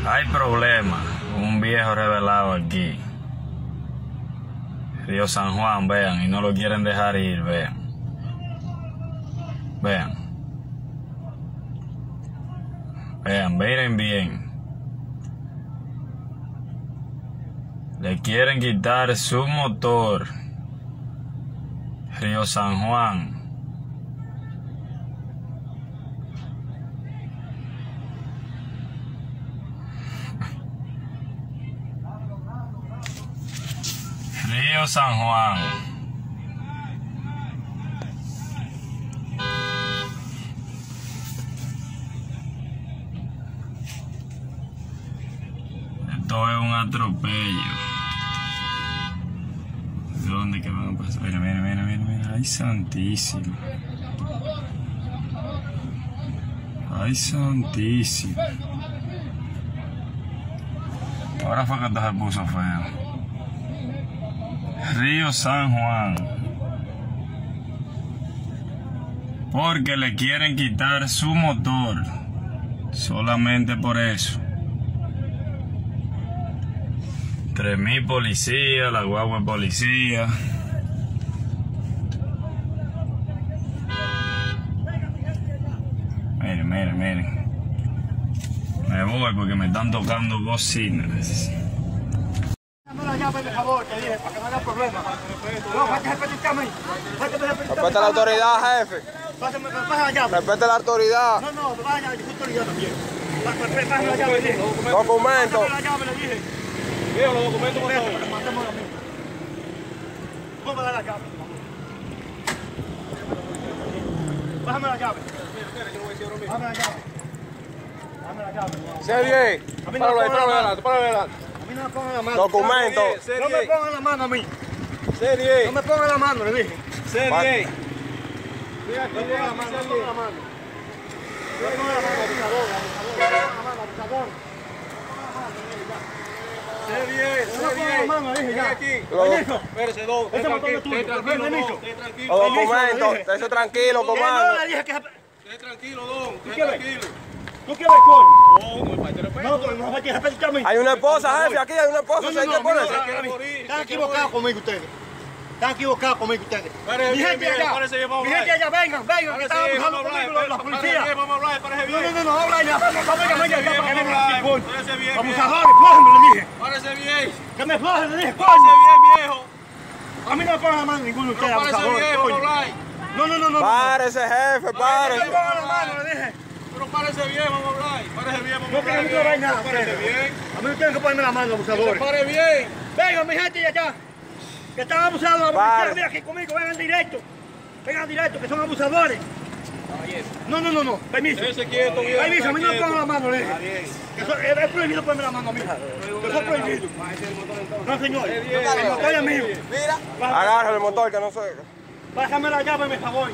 Hay problema, un viejo revelado aquí. Río San Juan, vean, y no lo quieren dejar ir, vean. Vean. Vean, miren bien. Le quieren quitar su motor. Río San Juan. Río San Juan. Esto es un atropello. ¿De dónde que van a pasar? Mira, mira, mira, mira, mira. Ay, santísimo. Ay, santísimo. Ahora fue que esto se puso feo. Río San Juan, porque le quieren quitar su motor, solamente por eso. 3.000 policías, la guagua de policía. Miren, miren, miren. Me voy porque me están tocando bocinas. Por favor, te dije, para que no haya problema. No, para que respete a mí. Respete la autoridad, jefe. Pásame la llave. Respete la autoridad. No, no, vaya, yo soy autoridad también. Pásame la llave, le dije. Documento. Pásame la llave, le dije. Viejo, los documentos por favor. Matemos a mí. Póngale la llave. Bájame la llave. Bájame la llave. Bájame la llave. Serie. Páralo adelante, páralo adelante. A mí no me pongan la mano. Documento. No me pongan la mano a mí. Serie. No me pongan la mano, le dije. Serie. No me pongan la mano, no me pongan la mano. No me pongan la mano, abusador, abusador. Serie. No me pongan la mano, le dije ya. Permiso. Espérese, dos. Ese motor es tuyo. Permiso. Los documentos. Esté tranquilo, comando. No le dije que... Esté tranquilo, don. Esté quieres? tranquilo. ¿Tú quieres, coño? No, no, para respeto. No, no me tienes respeto a mí. Hay una esposa, jefe, aquí hay una esposa. No, Hay que ponerse. Están equivocados conmigo ustedes. Están equivocados conmigo ustedes. Parece Mi bien, gente bien, allá. parece bien, vamos Mi a gente hablar. allá, vengan, que están abusando conmigo los policías. Vamos a hablar, parece No, bien. no, habla ya. Vengan allá para que vengan aquí, coño. Parece bien, Abusadores, flójenme, le dije. Parece bien. Que me flojen, le dije, Parece coño. bien, viejo. A mí no me pongan la mano ninguno de ustedes, Parece abusadores, bien, vamos a coño. hablar. No. Párese, jefe, No me párese. pongan la mano, le dije. Pero parece bien, vamos a hablar. Parece bien, vamos a No hablar. quieren que no nada. Parece bien. A mí no tienen que ponerme la mano, abusadores. Parece bien. Vengan, mi gente de allá, que están abusando de la policía, mira aquí conmigo, vengan directo, que son abusadores. No, permiso. Déjese quieto, viejo. Permiso, a mí no me quieto. pongan la mano, le dije. Está bien. Que es prohibido ponerme la mano a mí. Que eso es prohibido. No, señor, el motor es mío. Agarra el motor que no se. Pásame la llave, me favor.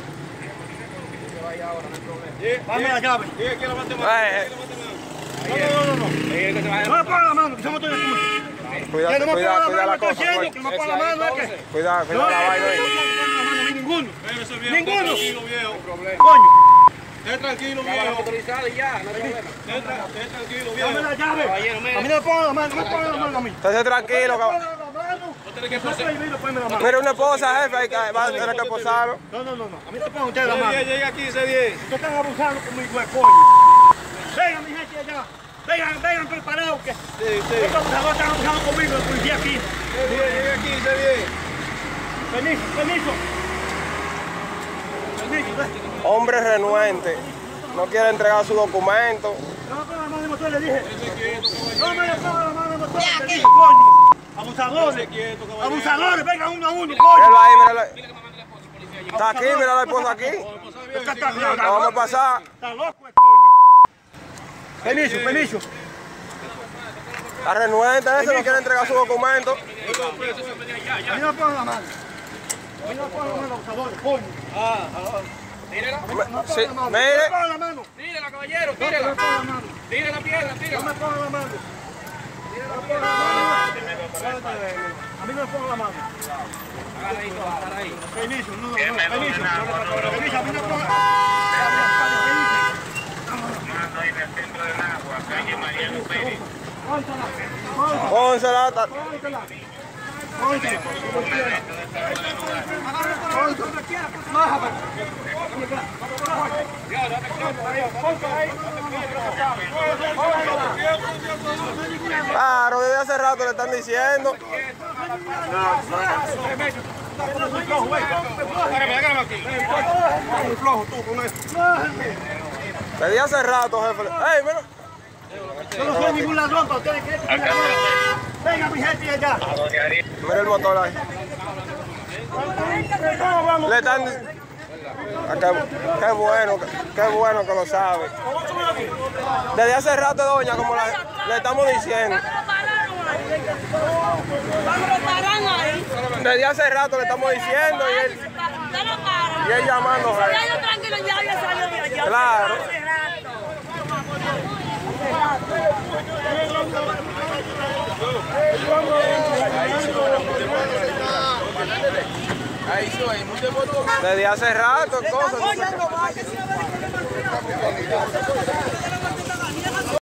Pásame la llave. Diga que levante mano. No. No me pongan la mano, que ese motor es mío. Cuidado, Que no me pongan cuidado, la cuidado mano, la estoy cosa. diciendo, que no me pongan la mano, es que... Cuidado, No, cuidado la vaina. no me pongan la mano a mí, ninguno. Espérese, viejo. Ninguno. Esté tranquilo, viejo. Coño, Esté tranquilo, viejo. Autorizado y ya, no hay problema. Esté tranquilo, dame viejo. la llave. Caballero, mire. A mí no me pongan la mano, no me pongan la mano a mí. Estése tranquilo, No me cabrón. pongan la mano. No tiene que Eso es pasar. prohibido ponerme la mano. Mira, una esposa, jefe, va a tener que posarlo. No. A mí no me pongan ustedes la mano. C10, llega aquí, C10. Ustedes están abusando conmigo, coño. Vengan, mi gente allá. Vengan preparados que Sí. estos abusadores están abusando conmigo, la policía aquí. C10, llega aquí, C10. Permiso. Hombre renuente. No quiere entregar su documento. No me pongan la mano de motor, le dije. Esté quieto, No caballero. me pongan la mano de motor, le dije, coño. Abusadores. Esté quieto, caballero. Abusadores, vengan uno a uno, Míralo coño. ahí, míralo. Está aquí, mira la esposa aquí. No vamos a pasar. Está loco el coño. Permiso. Está renuente ese, no quiere entregar su documento. A mí no me pongan la mano. A mí no me pongan la mano, abusadores, coño. Tírela. No me pongan Sí, la mano. mire. No me pongan la mano. Tírela, caballero, No me tírela. pongan la mano. Tire la pierna, No tírela. me pongan la mano. No me pongan la mano. A mí no me pongan la mano. Agarra ahí, agarra ahí. Permiso, no, permiso. Permiso, a mí no me pongan. Mando en el centro del agua, calle Mariano Pérez. Pónsela. Claro, desde hace rato le están diciendo. Desde hace rato, jefe. ¡Ey, mira! Yo no soy ningún ladrón para ustedes. Venga, mi gente, allá. Mira el motor ahí. Le están diciendo. Qué bueno que lo sabe. Desde hace rato, doña, como le estamos diciendo. Desde hace rato le estamos diciendo y él llamando. Claro. Desde hace rato cosas.